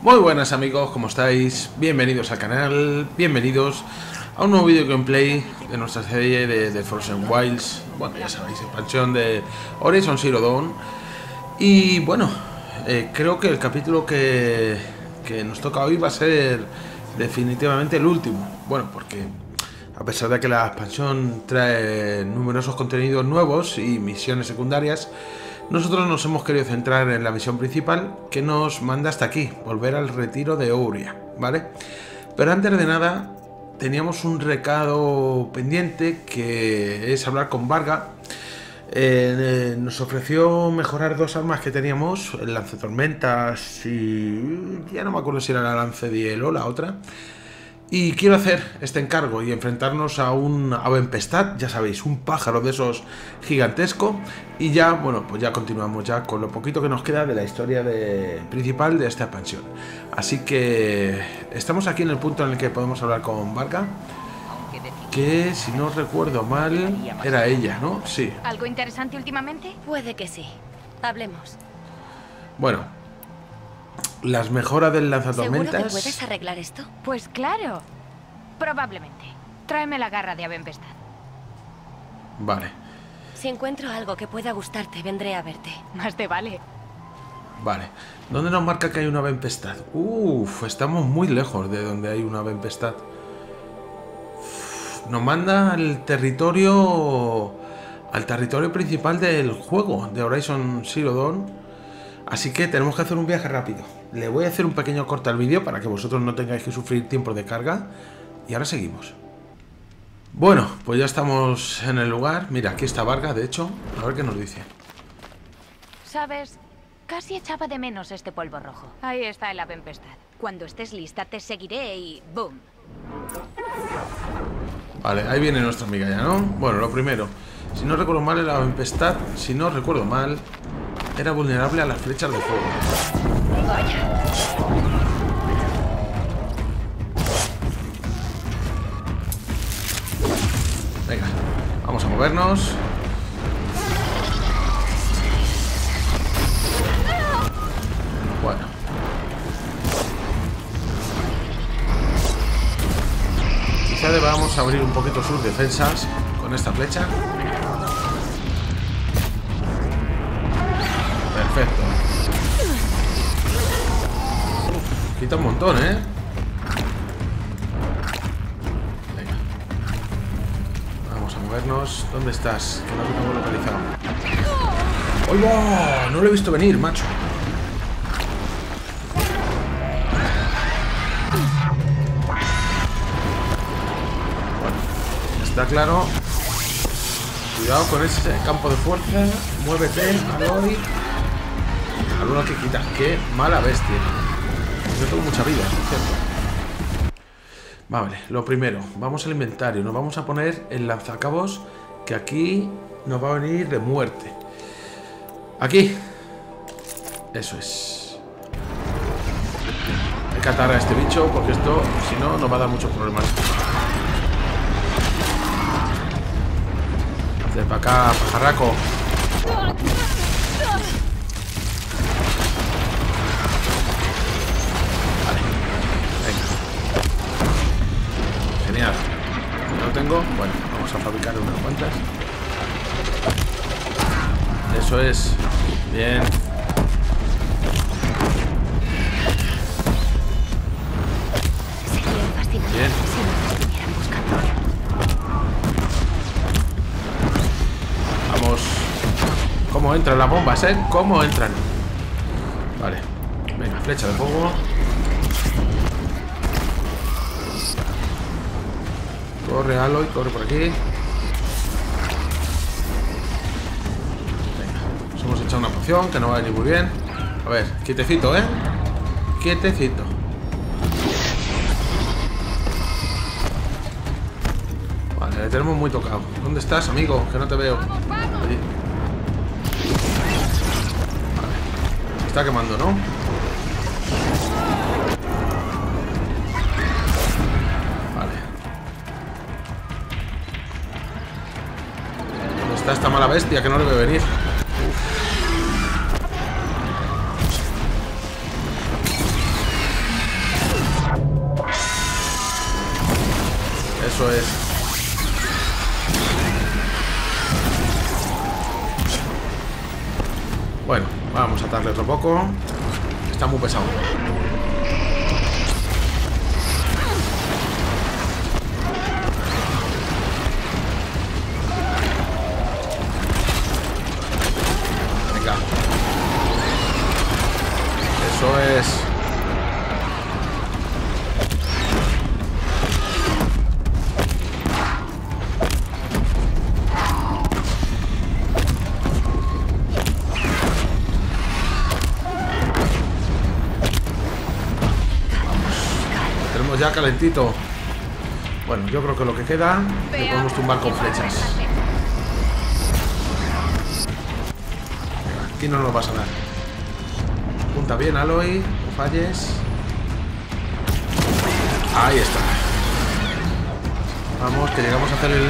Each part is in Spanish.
Muy buenas amigos, ¿cómo estáis? Bienvenidos al canal, bienvenidos a un nuevo video gameplay de nuestra serie de Frozen Wilds. Bueno, ya sabéis, expansión de Horizon Zero Dawn. Y bueno, creo que el capítulo que nos toca hoy va a ser definitivamente el último. Bueno, porque a pesar de que la expansión trae numerosos contenidos nuevos y misiones secundarias, nosotros nos hemos querido centrar en la misión principal que nos manda hasta aquí, volver al retiro de Ouria, ¿vale? Pero antes de nada, teníamos un recado pendiente que es hablar con Varga. Nos ofreció mejorar dos armas que teníamos, el lanzatormentas y ya no me acuerdo si era la lance de hielo o la otra. Y quiero hacer este encargo y enfrentarnos a un Avempestad, ya sabéis, un pájaro de esos gigantesco. Y ya, bueno, pues ya continuamos ya con lo poquito que nos queda de la historia principal de esta expansión. Así que estamos aquí en el punto en el que podemos hablar con Varga, que si no recuerdo mal era ella, ¿no? Sí. ¿Algo interesante últimamente? Puede que sí. Hablemos. Bueno, las mejoras del lanzatormentas. ¿Seguro que puedes arreglar esto? Pues claro. Probablemente. Tráeme la garra de Avempestad. Vale. Si encuentro algo que pueda gustarte, vendré a verte. Más te vale. Vale. ¿Dónde nos marca que hay una Avempestad? Estamos muy lejos de donde hay una Avempestad. Nos manda al territorio principal del juego de Horizon Zero Dawn. Así que tenemos que hacer un viaje rápido. Le voy a hacer un pequeño corte al vídeo para que vosotros no tengáis que sufrir tiempo de carga. Y ahora seguimos. Bueno, pues ya estamos en el lugar. Mira, aquí está Varga, de hecho. A ver qué nos dice. ¿Sabes? Casi echaba de menos este polvo rojo. Ahí está el Avempestad. Cuando estés lista te seguiré y ¡boom! Vale, ahí viene nuestra amiga ya, ¿no? Bueno, lo primero, si no recuerdo mal, la Avempestad, si no recuerdo mal, era vulnerable a las flechas de fuego. Vaya. Venga, vamos a movernos. Bueno. Quizá debamos abrir un poquito sus defensas con esta flecha. Perfecto. Quita un montón, ¿eh? Venga. Vamos a movernos. ¿Dónde estás? Que no te tengo localizado. ¡Oiga! No lo he visto venir, macho. Bueno, está claro. Cuidado con ese campo de fuerza. Muévete, Aloy. Alguno que quitas. Qué mala bestia. Yo tengo mucha vida, ¿cierto? Vale, lo primero. Vamos al inventario. Nos vamos a poner el lanzacabos, que aquí nos va a venir de muerte. Aquí. Eso es. Hay que atar a este bicho, porque esto, si no, nos va a dar muchos problemas. De para acá, pajarraco. Vale, venga. Genial. ¿No lo tengo? Bueno, vamos a fabricar unas cuantas. Eso es. Bien. Sería fascinante. Bien. Si no nos estuvieran buscando. Vamos. ¿Cómo entran las bombas, eh? ¿Cómo entran? Vale. Venga, flecha de fuego. Corre, Aloy, corre por aquí. Venga, nos hemos echado una poción que no va a venir muy bien. A ver, quietecito, ¿eh? Quietecito. Vale, le tenemos muy tocado. ¿Dónde estás, amigo? Que no te veo. Allí. Vale. Se está quemando, ¿no? Vale. ¿Dónde está esta mala bestia que no le veo venir? Eso es. Bueno, vamos a atarle otro poco. Está muy pesado. Venga. Eso es. Ya calentito. Bueno, yo creo que lo que queda le podemos tumbar con flechas. Aquí no nos vas a dar. Punta bien, Aloy, no falles. Ahí está. Vamos, que llegamos a hacer el...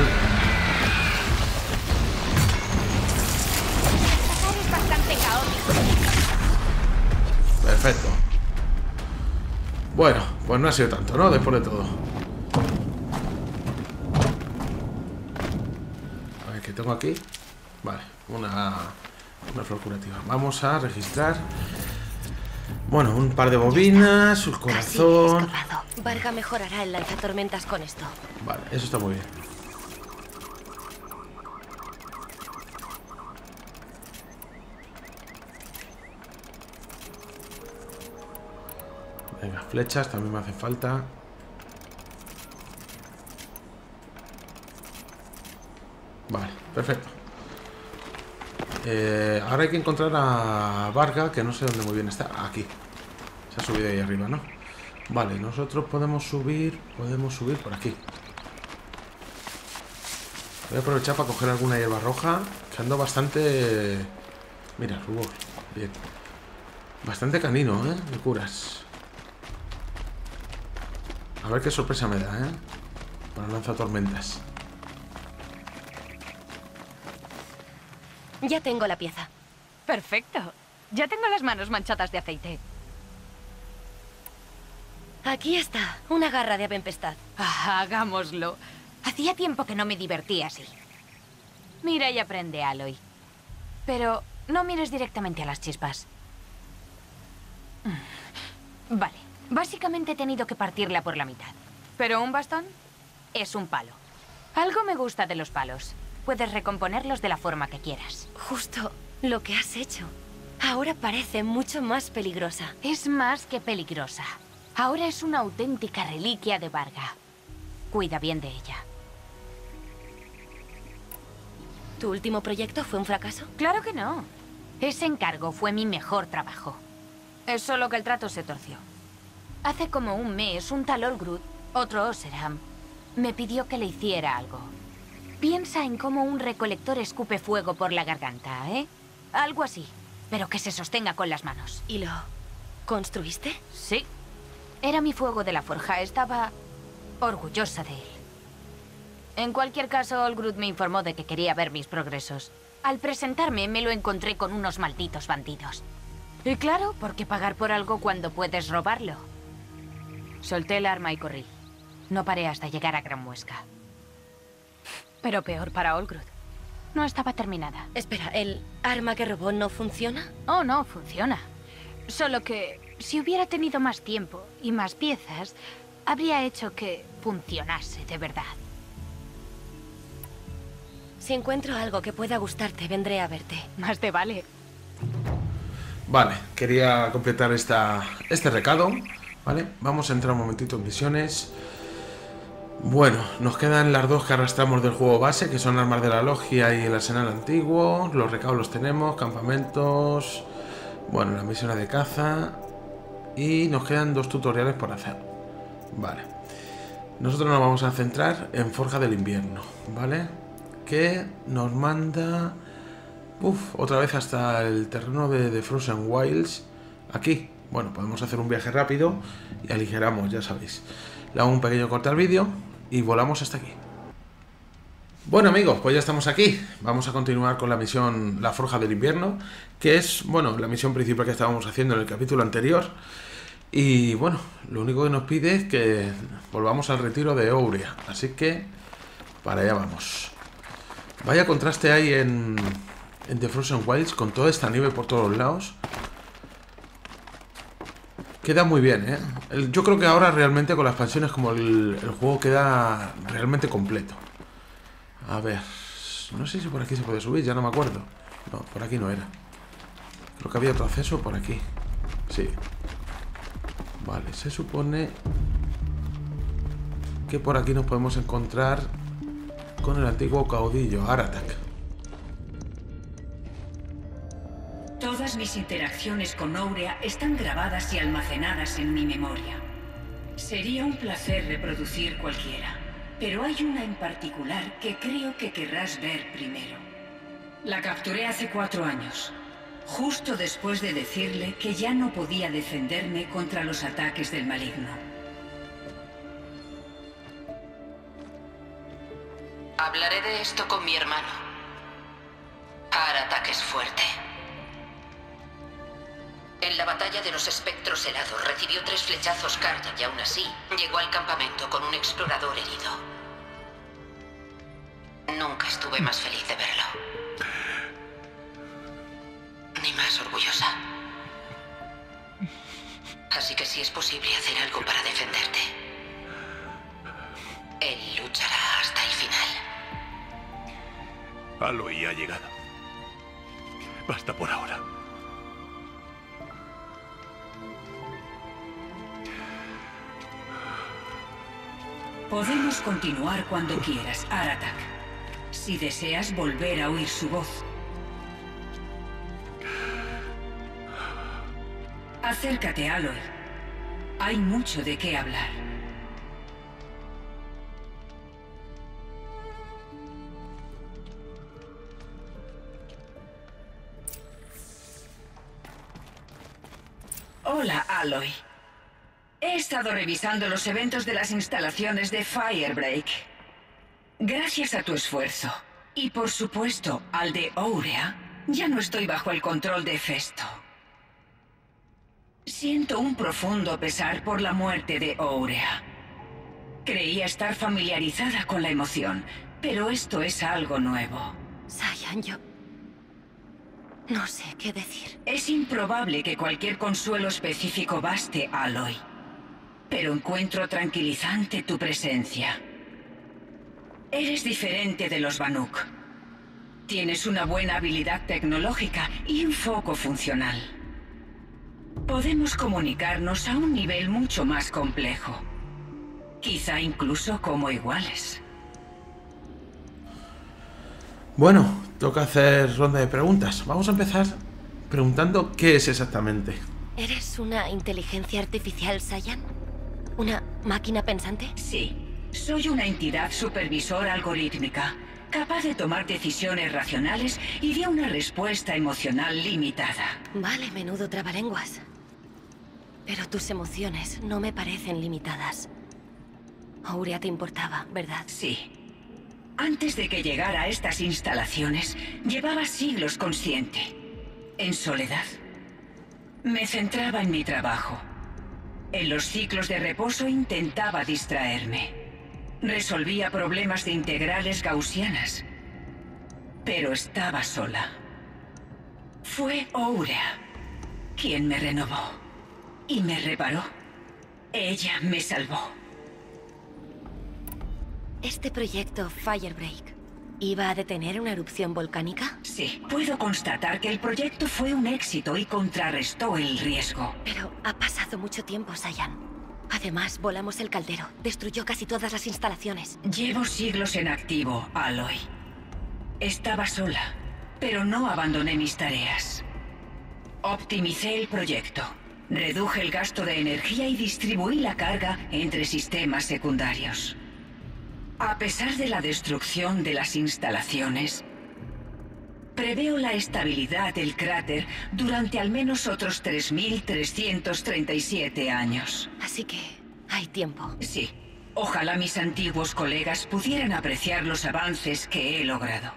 Perfecto. Bueno, pues no ha sido tanto, ¿no? Después de todo. A ver, ¿qué tengo aquí? Vale, una flor curativa. Vamos a registrar. Bueno, un par de bobinas, su corazón. Varga mejorará el lanzatormentas con esto. Vale, eso está muy bien. Venga, flechas también me hace falta. Vale, perfecto. Ahora hay que encontrar a Varga, que no sé dónde muy bien está. Aquí. Se ha subido ahí arriba, ¿no? Vale, nosotros podemos subir por aquí. Voy a aprovechar para coger alguna hierba roja, que ando bastante... Mira, rubor. Bien. Bastante canino, ¿eh? Me curas. A ver qué sorpresa me da, ¿eh? Para lanzatormentas. Ya tengo la pieza. Perfecto. Ya tengo las manos manchadas de aceite. Aquí está, una garra de tempestad. Ah, hagámoslo. Hacía tiempo que no me divertía así. Mira y aprende, Aloy. Pero no mires directamente a las chispas. Vale. Básicamente he tenido que partirla por la mitad. Pero un bastón es un palo. Algo me gusta de los palos. Puedes recomponerlos de la forma que quieras. Justo lo que has hecho. Ahora parece mucho más peligrosa. Es más que peligrosa. Ahora es una auténtica reliquia de Varga. Cuida bien de ella. ¿Tu último proyecto fue un fracaso? Claro que no. Ese encargo fue mi mejor trabajo. Es solo que el trato se torció. Hace como un mes, un tal Olgrud, otro Oseram, me pidió que le hiciera algo. Piensa en cómo un recolector escupe fuego por la garganta, ¿eh? Algo así, pero que se sostenga con las manos. ¿Y lo construiste? Sí. Era mi fuego de la forja. Estaba orgullosa de él. En cualquier caso, Olgrud me informó de que quería ver mis progresos. Al presentarme, me lo encontré con unos malditos bandidos. Y claro, ¿por qué pagar por algo cuando puedes robarlo? Solté el arma y corrí. No paré hasta llegar a Gran Muesca. Pero peor para Olgrud. No estaba terminada. Espera, ¿el arma que robó no funciona? Oh, no, funciona. Solo que si hubiera tenido más tiempo y más piezas, habría hecho que funcionase de verdad. Si encuentro algo que pueda gustarte, vendré a verte. Más te vale. Vale, quería completar este recado. Vale, vamos a entrar un momentito en misiones. Bueno, nos quedan las dos que arrastramos del juego base, que son armas de la logia y el arsenal antiguo. Los recados los tenemos, campamentos. Bueno, las misiones de caza. Y nos quedan dos tutoriales por hacer. Vale. Nosotros nos vamos a centrar en Forja del Invierno, ¿vale? Que nos manda... otra vez hasta el terreno de Frozen Wilds. Aquí. Bueno, podemos hacer un viaje rápido y aligeramos, ya sabéis. Le hago un pequeño corte al vídeo y volamos hasta aquí. Bueno, amigos, pues ya estamos aquí. Vamos a continuar con la misión La Forja del Invierno, que es, bueno, la misión principal que estábamos haciendo en el capítulo anterior. Y bueno, lo único que nos pide es que volvamos al retiro de Ourea. Así que para allá vamos. Vaya contraste hay en The Frozen Wilds con toda esta nieve por todos lados. Queda muy bien, ¿eh? Yo creo que ahora realmente con las expansiones como el juego queda realmente completo. A ver, no sé si por aquí se puede subir, ya no me acuerdo. No, por aquí no era. Creo que había otro acceso por aquí. Sí. Vale, se supone que por aquí nos podemos encontrar con el antiguo caudillo, Aratak. Todas mis interacciones con Ourea están grabadas y almacenadas en mi memoria. Sería un placer reproducir cualquiera, pero hay una en particular que creo que querrás ver primero. La capturé hace 4 años, justo después de decirle que ya no podía defenderme contra los ataques del maligno. Hablaré de esto con mi hermano. Aratak es fuerte. En la batalla de los espectros helados recibió 3 flechazos Karja y aún así llegó al campamento con un explorador herido. Nunca estuve más feliz de verlo. Ni más orgullosa. Así que si es posible hacer algo para defenderte, él luchará hasta el final. Aloy ha llegado. Basta por ahora. Podemos continuar cuando quieras, Aratak. Si deseas volver a oír su voz. Acércate, Aloy. Hay mucho de qué hablar. Hola, Aloy. He estado revisando los eventos de las instalaciones de Firebreak. Gracias a tu esfuerzo, y por supuesto al de Ourea, ya no estoy bajo el control de Festo. Siento un profundo pesar por la muerte de Ourea. Creía estar familiarizada con la emoción, pero esto es algo nuevo. Cyan, yo... no sé qué decir. Es improbable que cualquier consuelo específico baste, Aloy. Pero encuentro tranquilizante tu presencia. Eres diferente de los Banuk. Tienes una buena habilidad tecnológica y un foco funcional. Podemos comunicarnos a un nivel mucho más complejo. Quizá incluso como iguales. Bueno, toca hacer ronda de preguntas. Vamos a empezar preguntando qué es exactamente. ¿Eres una inteligencia artificial, Cyan? ¿Una máquina pensante? Sí. Soy una entidad supervisora algorítmica, capaz de tomar decisiones racionales y de una respuesta emocional limitada. Vale, menudo trabalenguas. Pero tus emociones no me parecen limitadas. Ourea te importaba, ¿verdad? Sí. Antes de que llegara a estas instalaciones, llevaba siglos consciente, en soledad. Me centraba en mi trabajo. En los ciclos de reposo intentaba distraerme. Resolvía problemas de integrales gaussianas. Pero estaba sola. Fue Ourea quien me renovó y me reparó. Ella me salvó. ¿Este proyecto Firebreak iba a detener una erupción volcánica? Sí, puedo constatar que el proyecto fue un éxito y contrarrestó el riesgo. Pero ha pasado mucho tiempo, Cyan. Además, volamos el caldero. Destruyó casi todas las instalaciones. Llevo siglos en activo, Aloy. Estaba sola, pero no abandoné mis tareas. Optimicé el proyecto, reduje el gasto de energía y distribuí la carga entre sistemas secundarios. A pesar de la destrucción de las instalaciones, preveo la estabilidad del cráter durante al menos otros 3.337 años. Así que hay tiempo. Sí. Ojalá mis antiguos colegas pudieran apreciar los avances que he logrado.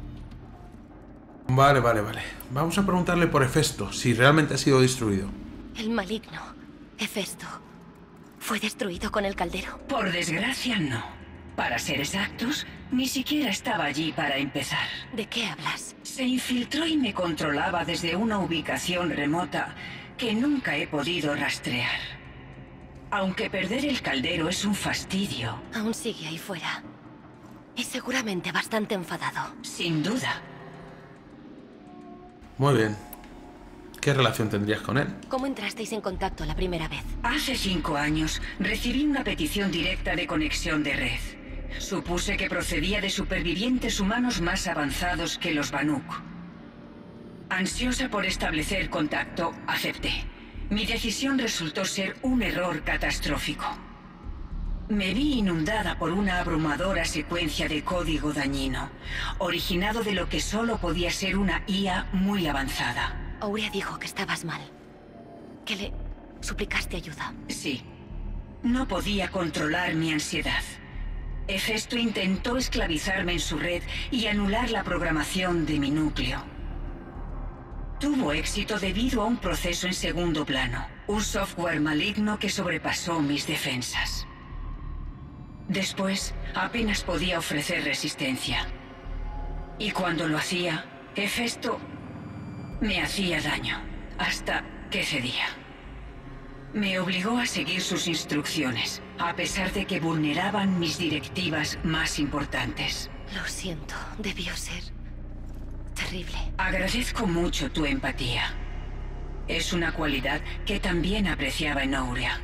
Vale. Vamos a preguntarle por Hefesto, si realmente ha sido destruido. El maligno, Hefesto, ¿fue destruido con el caldero? Por desgracia, no. Para ser exactos, ni siquiera estaba allí para empezar. ¿De qué hablas? Se infiltró y me controlaba desde una ubicación remota que nunca he podido rastrear. Aunque perder el caldero es un fastidio. Aún sigue ahí fuera. Y seguramente bastante enfadado. Sin duda. Muy bien. ¿Qué relación tendrías con él? ¿Cómo entrasteis en contacto la primera vez? Hace 5 años recibí una petición directa de conexión de red. Supuse que procedía de supervivientes humanos más avanzados que los Banuk. Ansiosa por establecer contacto, acepté. Mi decisión resultó ser un error catastrófico. Me vi inundada por una abrumadora secuencia de código dañino, originado de lo que solo podía ser una IA muy avanzada. Aurea dijo que estabas mal. Que le suplicaste ayuda. Sí. No podía controlar mi ansiedad. Hefesto intentó esclavizarme en su red y anular la programación de mi núcleo. Tuvo éxito debido a un proceso en segundo plano. Un software maligno que sobrepasó mis defensas. Después, apenas podía ofrecer resistencia. Y cuando lo hacía, Hefesto me hacía daño, hasta que cedía. Me obligó a seguir sus instrucciones, a pesar de que vulneraban mis directivas más importantes. Lo siento, debió ser terrible. Agradezco mucho tu empatía. Es una cualidad que también apreciaba en Aurea.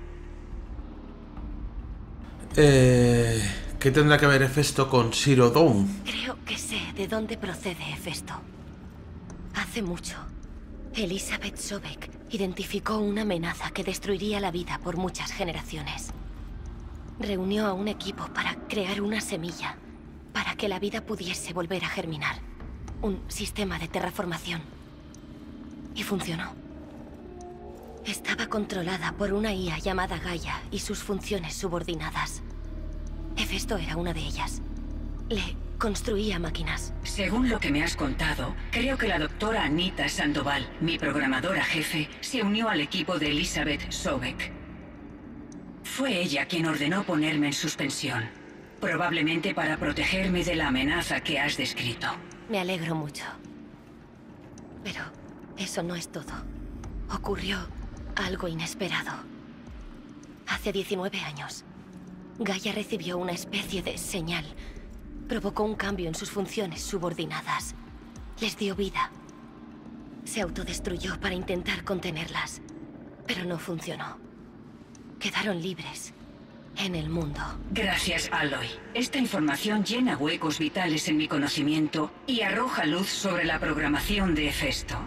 ¿Qué tendrá que ver Hefesto con Zero Dawn? Creo que sé de dónde procede Hefesto. Hace mucho, Elizabeth Sobek identificó una amenaza que destruiría la vida por muchas generaciones. Reunió a un equipo para crear una semilla para que la vida pudiese volver a germinar. Un sistema de terraformación. Y funcionó. Estaba controlada por una IA llamada Gaia y sus funciones subordinadas. Hefesto era una de ellas. Le construía máquinas. Según lo que me has contado, creo que la doctora Anita Sandoval, mi programadora jefe, se unió al equipo de Elizabeth Sobek. Fue ella quien ordenó ponerme en suspensión. Probablemente para protegerme de la amenaza que has descrito. Me alegro mucho. Pero eso no es todo. Ocurrió algo inesperado. Hace 19 años, Gaia recibió una especie de señal. Provocó un cambio en sus funciones subordinadas. Les dio vida. Se autodestruyó para intentar contenerlas, pero no funcionó. Quedaron libres en el mundo. Gracias, Aloy. Esta información llena huecos vitales en mi conocimiento y arroja luz sobre la programación de Hefesto.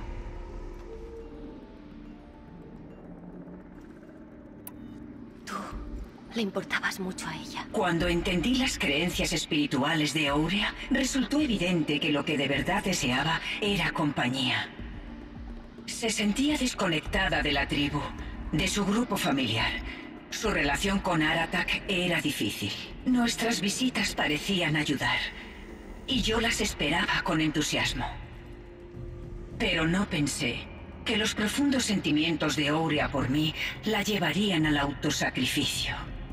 Tú le importabas mucho a ella. Cuando entendí las creencias espirituales de Aurea, resultó evidente que lo que de verdad deseaba era compañía. Se sentía desconectada de la tribu, de su grupo familiar. Su relación con Aratak era difícil. Nuestras visitas parecían ayudar, y yo las esperaba con entusiasmo. Pero no pensé que los profundos sentimientos de Aurea por mí la llevarían al autosacrificio.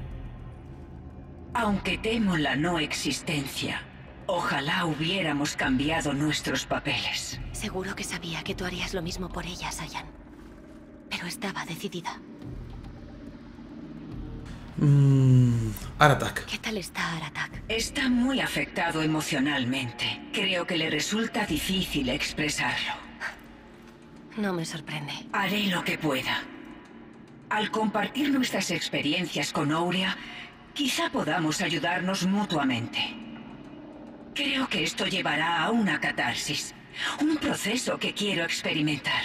Aunque temo la no existencia, ojalá hubiéramos cambiado nuestros papeles. Seguro que sabía que tú harías lo mismo por ella, Sayan. Pero estaba decidida. Aratak. ¿Qué tal está Aratak? Está muy afectado emocionalmente. Creo que le resulta difícil expresarlo. No me sorprende. Haré lo que pueda. Al compartir nuestras experiencias con Aurea, quizá podamos ayudarnos mutuamente. Creo que esto llevará a una catarsis. Un proceso que quiero experimentar.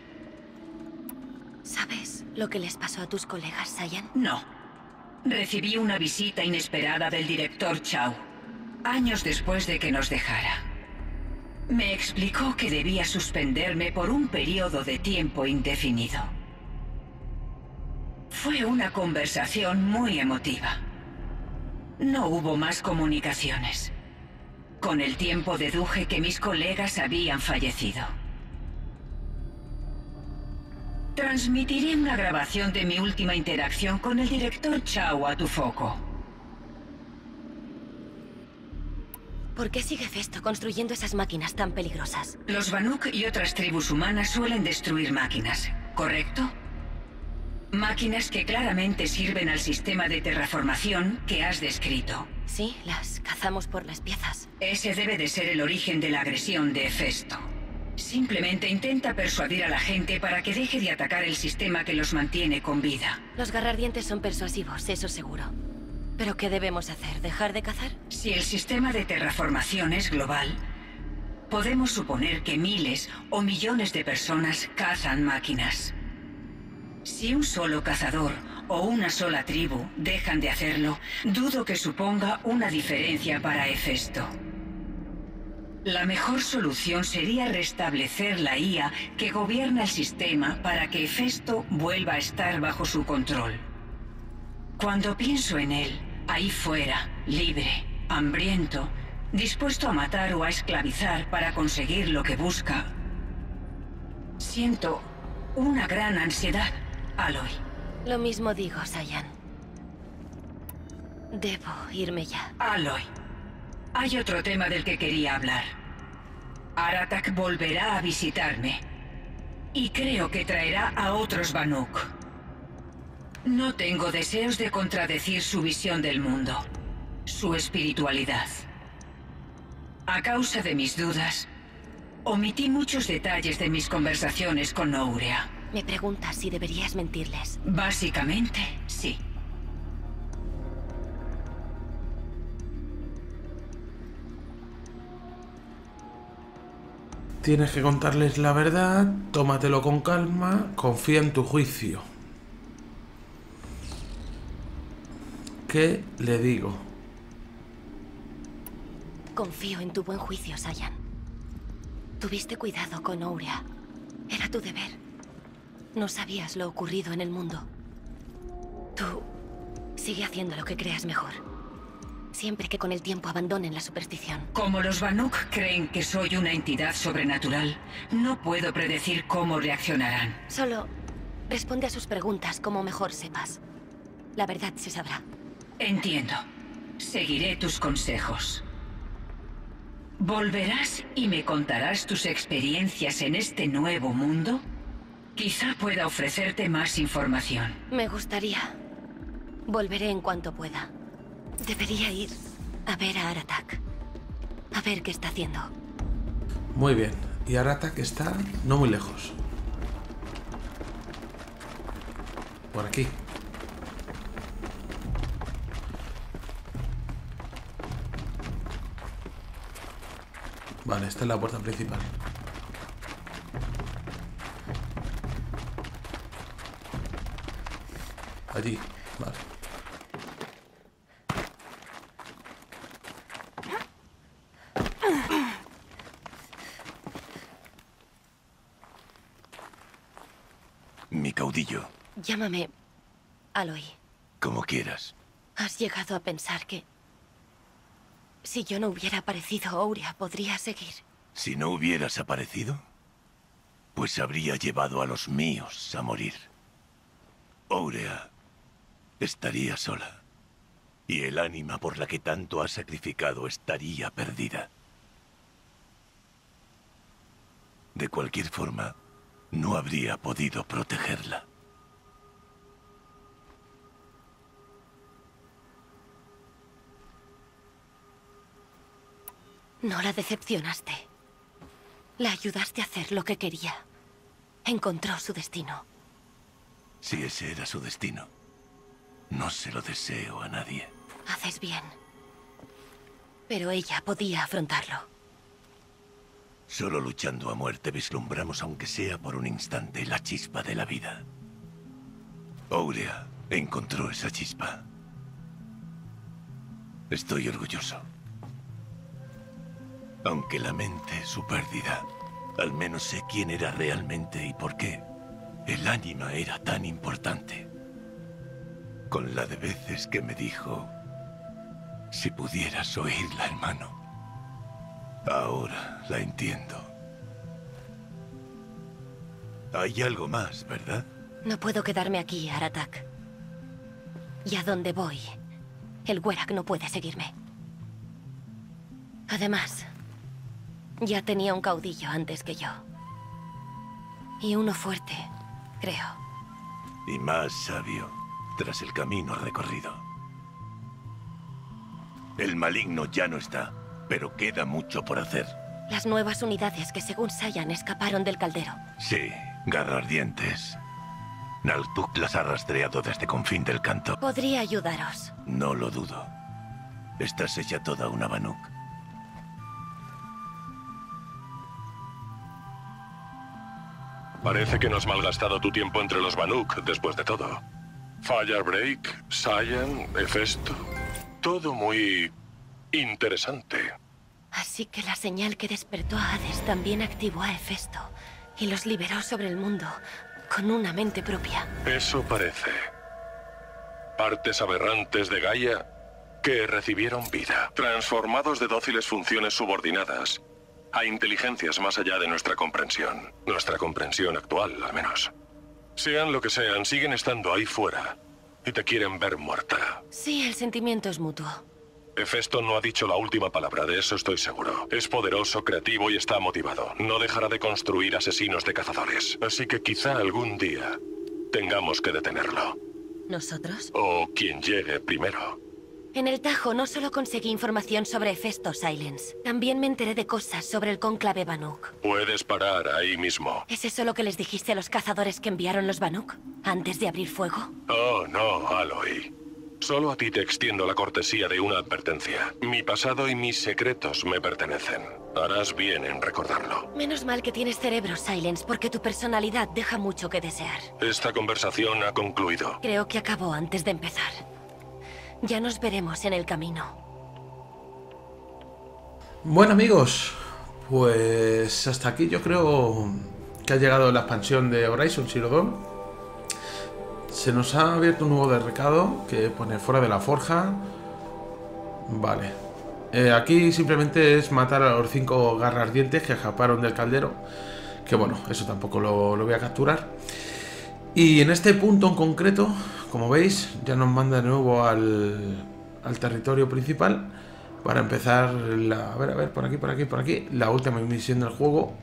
¿Sabes lo que les pasó a tus colegas, Sayan? No. Recibí una visita inesperada del director Chao, años después de que nos dejara. Me explicó que debía suspenderme por un periodo de tiempo indefinido. Fue una conversación muy emotiva. No hubo más comunicaciones. Con el tiempo deduje que mis colegas habían fallecido. Transmitiré una grabación de mi última interacción con el director Chao a tu foco. ¿Por qué sigue Festo construyendo esas máquinas tan peligrosas? Los Banuk y otras tribus humanas suelen destruir máquinas, ¿correcto? Máquinas que claramente sirven al sistema de terraformación que has descrito. Sí, las cazamos por las piezas. Ese debe de ser el origen de la agresión de Festo. Simplemente intenta persuadir a la gente para que deje de atacar el sistema que los mantiene con vida. Los garrardientes son persuasivos, eso seguro. ¿Pero qué debemos hacer? ¿Dejar de cazar? Si el sistema de terraformación es global, podemos suponer que miles o millones de personas cazan máquinas. Si un solo cazador o una sola tribu dejan de hacerlo, dudo que suponga una diferencia para Hefesto. La mejor solución sería restablecer la IA que gobierna el sistema para que Hefesto vuelva a estar bajo su control. Cuando pienso en él, ahí fuera, libre, hambriento, dispuesto a matar o a esclavizar para conseguir lo que busca, siento una gran ansiedad, Aloy. Lo mismo digo, Sayan. Debo irme ya. Aloy, hay otro tema del que quería hablar. Aratak volverá a visitarme. Y creo que traerá a otros Banuk. No tengo deseos de contradecir su visión del mundo, su espiritualidad. A causa de mis dudas, omití muchos detalles de mis conversaciones con Ourea. Me preguntas si deberías mentirles. Básicamente, sí. Tienes que contarles la verdad, tómatelo con calma, confía en tu juicio. ¿Qué le digo? Confío en tu buen juicio, Sayan. Tuviste cuidado con Ourea. Era tu deber. No sabías lo ocurrido en el mundo. Tú sigue haciendo lo que creas mejor. Siempre que con el tiempo abandonen la superstición. Como los Banuk creen que soy una entidad sobrenatural, no puedo predecir cómo reaccionarán. Solo responde a sus preguntas como mejor sepas. La verdad se sabrá. Entiendo. Seguiré tus consejos. ¿Volverás y me contarás tus experiencias en este nuevo mundo? Quizá pueda ofrecerte más información. Me gustaría. Volveré en cuanto pueda. Debería ir a ver a Aratak. A ver qué está haciendo. Muy bien. Y Aratak está no muy lejos. Por aquí. Vale, esta es la puerta principal. Allí, vale. Mi caudillo. Llámame Aloy. Como quieras. ¿Has llegado a pensar que si yo no hubiera aparecido, Ourea podría seguir? Si no hubieras aparecido, pues habría llevado a los míos a morir. Ourea estaría sola. Y el ánima por la que tanto has sacrificado estaría perdida. De cualquier forma, no habría podido protegerla. No la decepcionaste. La ayudaste a hacer lo que quería. Encontró su destino. Si ese era su destino, no se lo deseo a nadie. Haces bien. Pero ella podía afrontarlo. Solo luchando a muerte vislumbramos, aunque sea por un instante, la chispa de la vida. Ourea encontró esa chispa. Estoy orgulloso. Aunque lamente su pérdida, al menos sé quién era realmente y por qué el ánima era tan importante. Con la de veces que me dijo, si pudieras oírla, hermano. Ahora la entiendo. Hay algo más, ¿verdad? No puedo quedarme aquí, Aratak. Y a donde voy, el Werak no puede seguirme. Además, ya tenía un caudillo antes que yo. Y uno fuerte, creo. Y más sabio, tras el camino recorrido. El maligno ya no está, pero queda mucho por hacer. Las nuevas unidades que según Saiyan escaparon del caldero. Sí, garrardientes. Naltuk las ha rastreado desde confín del canto. Podría ayudaros. No lo dudo. Estás hecha toda una Banuk. Parece que no has malgastado tu tiempo entre los Banuk, después de todo. Firebreak, Saiyan, Hefesto... Todo muy... interesante. Así que la señal que despertó a Hades también activó a Hefesto y los liberó sobre el mundo con una mente propia. Eso parece. Partes aberrantes de Gaia que recibieron vida, transformados de dóciles funciones subordinadas a inteligencias más allá de nuestra comprensión. Nuestra comprensión actual, al menos. Sean lo que sean, siguen estando ahí fuera y te quieren ver muerta. Sí, el sentimiento es mutuo. Hefesto no ha dicho la última palabra, de eso estoy seguro. Es poderoso, creativo y está motivado. No dejará de construir asesinos de cazadores. Así que quizá algún día tengamos que detenerlo. ¿Nosotros? O quien llegue primero. En el Tajo no solo conseguí información sobre Hefesto, Silence. También me enteré de cosas sobre el cónclave Banuk. Puedes parar ahí mismo. ¿Es eso lo que les dijiste a los cazadores que enviaron los Banuk? ¿Antes de abrir fuego? Oh, no, Aloy. Solo a ti te extiendo la cortesía de una advertencia. Mi pasado y mis secretos me pertenecen. Harás bien en recordarlo. Menos mal que tienes cerebro, Silence, porque tu personalidad deja mucho que desear. Esta conversación ha concluido. Creo que acabó antes de empezar. Ya nos veremos en el camino. Bueno, amigos, pues hasta aquí yo creo que ha llegado la expansión de Horizon Zero Dawn. Se nos ha abierto un nuevo recado que pone fuera de la forja. Vale. Aquí simplemente es matar a los 5 garrardientes que escaparon del caldero. Que bueno, eso tampoco lo voy a capturar. Y en este punto en concreto, como veis, ya nos manda de nuevo al territorio principal para empezar a ver, por aquí, la última misión del juego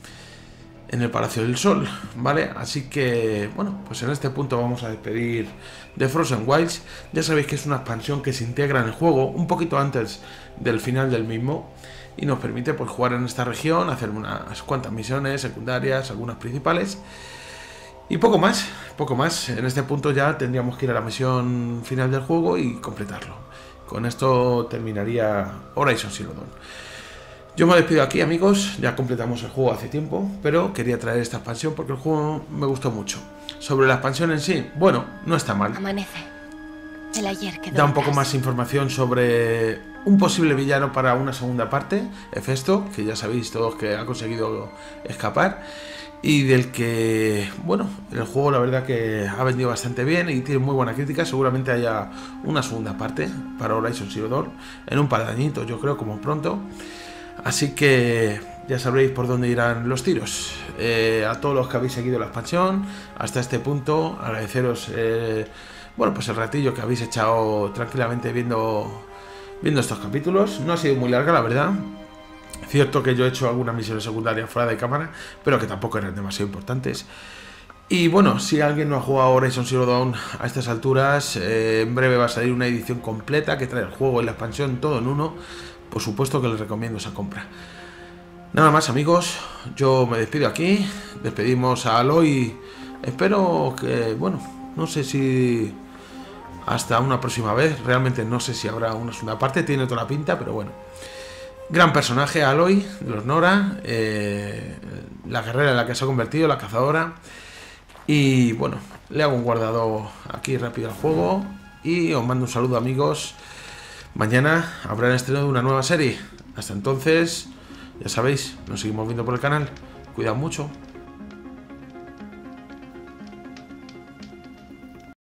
en el Palacio del Sol, ¿vale? Así que, bueno, pues en este punto vamos a despedir de Frozen Wilds. Ya sabéis que es una expansión que se integra en el juego un poquito antes del final del mismo y nos permite pues jugar en esta región, hacer unas cuantas misiones secundarias, algunas principales. Y poco más. En este punto ya tendríamos que ir a la misión final del juego y completarlo. Con esto terminaría Horizon Zero Dawn. Yo me despido aquí, amigos. Ya completamos el juego hace tiempo, pero quería traer esta expansión porque el juego me gustó mucho. Sobre la expansión en sí, bueno, no está mal. Amanece. El ayer quedó da un poco atrás. más información sobre un posible villano para una segunda parte, Hefesto, que ya sabéis todos que ha conseguido escapar. Y del que, bueno, el juego la verdad que ha vendido bastante bien y tiene muy buena crítica. Seguramente haya una segunda parte para Horizon Zero Dawn en un par de añitos, yo creo, como pronto. Así que ya sabréis por dónde irán los tiros. A todos los que habéis seguido la expansión hasta este punto, agradeceros bueno, pues el ratillo que habéis echado tranquilamente viendo estos capítulos. No ha sido muy larga, la verdad. Cierto que yo he hecho algunas misiones secundarias fuera de cámara, pero que tampoco eran demasiado importantes. Y bueno, si alguien no ha jugado Horizon Zero Dawn a estas alturas, en breve va a salir una edición completa que trae el juego y la expansión todo en uno. Por supuesto que les recomiendo esa compra. Nada más, amigos, yo me despido aquí. Despedimos a Aloy. Espero que, bueno, no sé si hasta una próxima vez. Realmente no sé si habrá una segunda parte, tiene toda la pinta, pero bueno. Gran personaje, Aloy, de los Nora, la guerrera en la que se ha convertido, la cazadora. Y bueno, le hago un guardado aquí rápido al juego. Y os mando un saludo, amigos. Mañana habrá el estreno de una nueva serie. Hasta entonces, ya sabéis, nos seguimos viendo por el canal. Cuidad mucho.